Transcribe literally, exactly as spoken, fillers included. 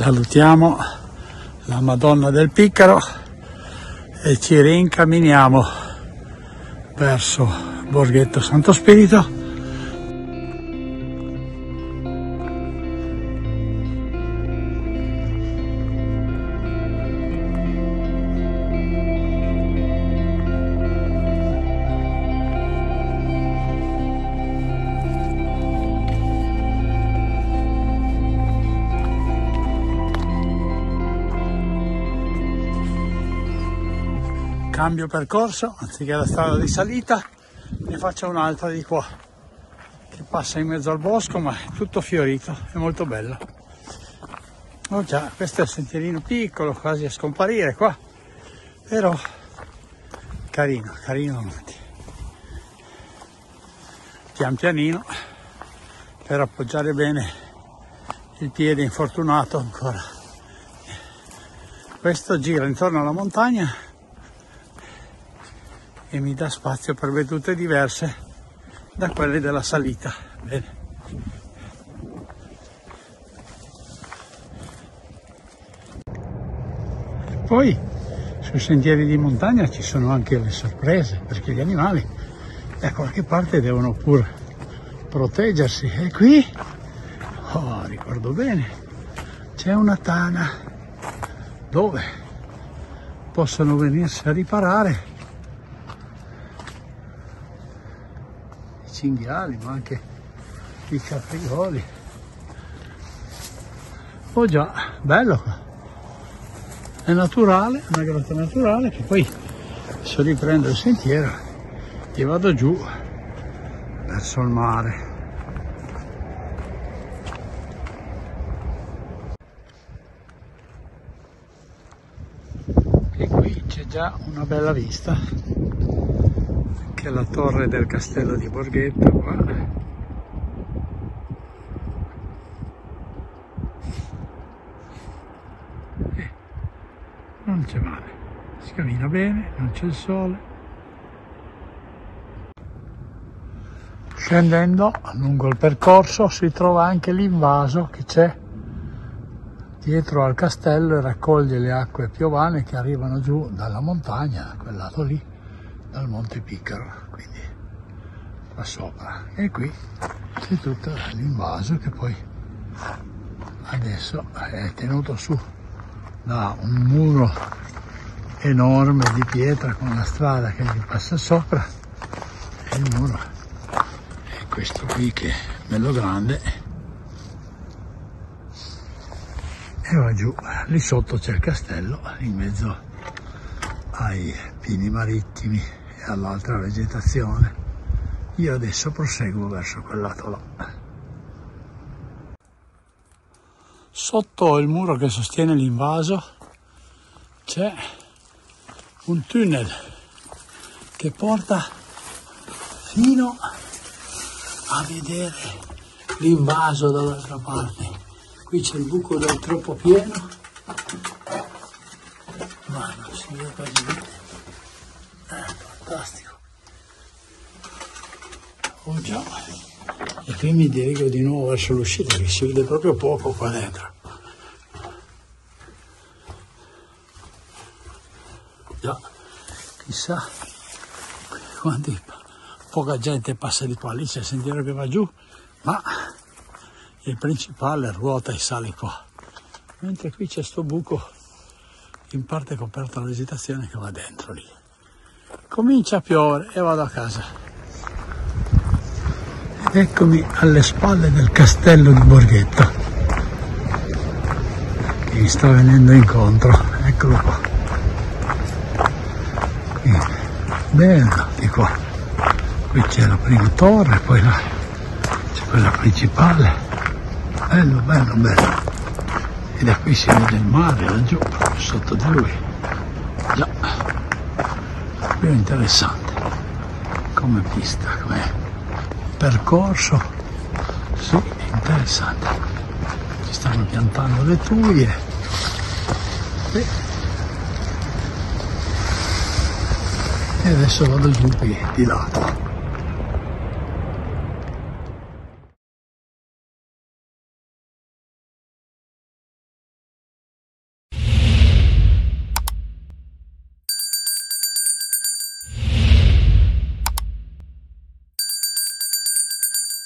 Salutiamo la Madonna del Piccaro e ci rincamminiamo verso Borghetto Santo Spirito. Cambio percorso, anziché la strada di salita ne faccio un'altra di qua che passa in mezzo al bosco, ma è tutto fiorito, è molto bello. Oh già, questo è il sentierino piccolo, quasi a scomparire qua, però carino, carino, pian pianino per appoggiare bene il piede infortunato ancora. Questo gira intorno alla montagna e mi dà spazio per vedute diverse da quelle della salita. Bene. Poi sui sentieri di montagna ci sono anche le sorprese, perché gli animali da qualche parte devono pur proteggersi. E qui, oh, ricordo bene, c'è una tana dove possono venirsi a riparare cinghiali, ma anche i caprioli. Oh già, bello qua, è naturale, una grotta naturale che poi se riprendo il sentiero e vado giù verso il mare. E qui c'è già una bella vista, che è la torre del castello di Borghetto qua. E non c'è male, si cammina bene, non c'è il sole. Scendendo lungo il percorso si trova anche l'invaso che c'è dietro al castello e raccoglie le acque piovane che arrivano giù dalla montagna, quel lato lì, dal Monte Piccaro, quindi qua sopra. E qui c'è tutto l'invaso che poi adesso è tenuto su da un muro enorme di pietra con la strada che gli passa sopra, e il muro è questo qui che è bello grande e va giù. Lì sotto c'è il castello in mezzo ai pini marittimi e all'altra vegetazione. Io adesso proseguo verso quel lato là. Sotto il muro che sostiene l'invaso c'è un tunnel che porta fino a vedere l'invaso dall'altra parte. Qui c'è il buco del troppo pieno, ma non si vede quasi niente. Eh, fantastico. Oh già, e qui mi dirigo di nuovo verso l'uscita, che si vede proprio poco qua dentro. Già, chissà quanti, poca gente passa di qua. Lì c'è il sentiero che va giù, ma il principale ruota e sale qua. Mentre qui c'è sto buco in parte coperto dalla vegetazione che va dentro lì. Comincia a piovere e vado a casa. Eccomi alle spalle del castello di Borghetto, che mi sta venendo incontro, eccolo qua. Qui, bello di qua, qui c'è la prima torre, poi là c'è quella principale, bello, bello, bello. E da qui si vede il mare laggiù, proprio sotto di lui. Già, qui è interessante come pista, come percorso, sì, interessante. Ci stanno piantando le tuie e, e adesso vado giù qui di lato.